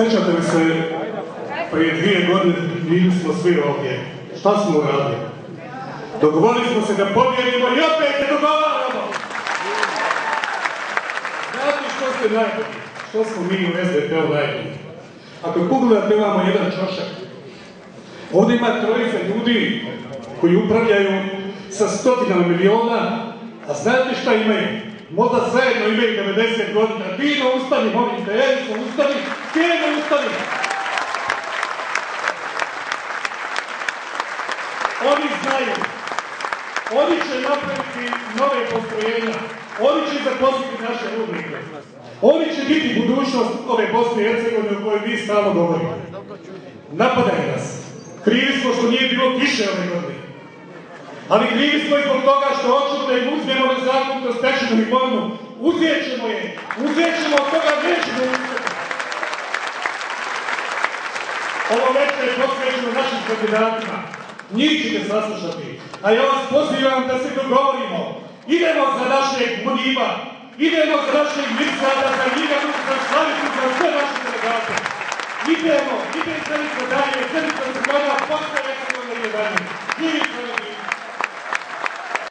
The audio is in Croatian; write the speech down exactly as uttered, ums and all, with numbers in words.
Sećate li se, prije dvije godine bili smo svi ovdje. Šta smo uradili? Dogovorili smo se da pobjedimo i opet se dogovaramo. Znate što ste najbolji? Što smo mi u S D P-u najbolji? Ako pogledate, imamo jedan čošak. Ovdje ima trojica ljudi koji upravljaju sa stotinama miliona, a znate šta imaju? Možda zajedno imaju devedeset godina. Dino, ustani, molim te, Erico, ustani, Keno, ustani! Oni znaju. Oni će napraviti nove postrojenja. Oni će zaposliti naše rudnike. Oni će biti budućnost ove Bosne i Hercegovine o kojoj vi stalno govorite. Napadaju nas. Krivi smo što nije bilo kiše ove godine. Ali krivi smo i zbog toga što hoćemo da im uzmemo nezakonito stečenu imovinu. Uzet ćemo je. Uzet ćemo, od toga nećemo uzeti. Ovo večer je posvećeno našim kandidatima. Njih ćete saslušati. A ja vas pozivam da se dogovorimo. Idemo za našeg Muniba. Idemo za našeg Mirsada, za njega za slavicu, za sve naše delegate. Idemo, idemo za njih dalje, za njih za njih dalje, posle nekako da je dalje. Živi se